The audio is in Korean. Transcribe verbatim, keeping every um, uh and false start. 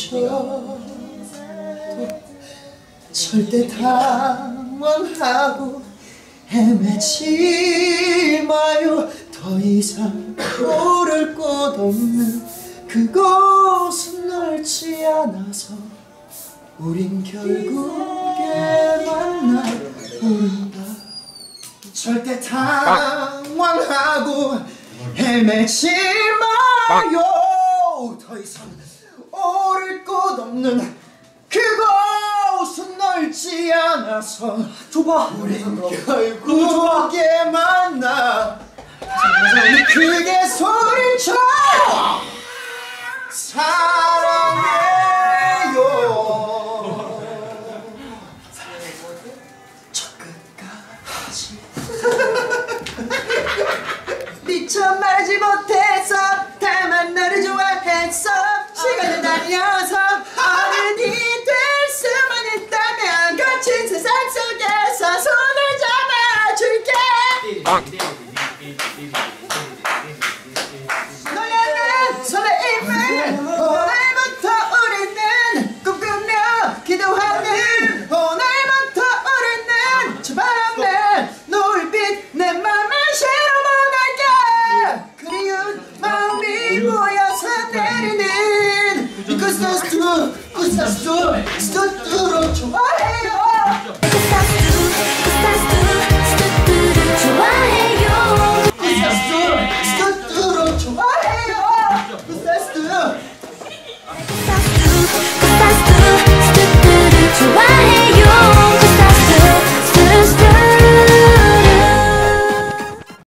부딪혀도 절대 당황하고 헤매지 마요. 더 이상 오를 곳 없는 그곳은 넓지 않아서 우린 결국에 만나 본다. 절대 당황하고 헤매지 마요. 더 이상 오를 곳 없는 그곳은 넓지 않아서 좁아. 우린 결국에 만나 크게 소리쳐 사랑해요. 저 끝까지 미처 말하지 못해서 다만 너를 좋아했어. 시간은 달려서 어른이 될 수만 있다면 거친 세상 속에서 손을 잡아줄게. 너에게 설레임을 오늘부터 우리는 꿈꾸며 기도하는 오늘부터 우리는 저 바람에 노을빛 내 맘을 실어보낼게. 그리운 마음이 모여서 내리는 구스타스투 구스타스투 스투투로 좋아해.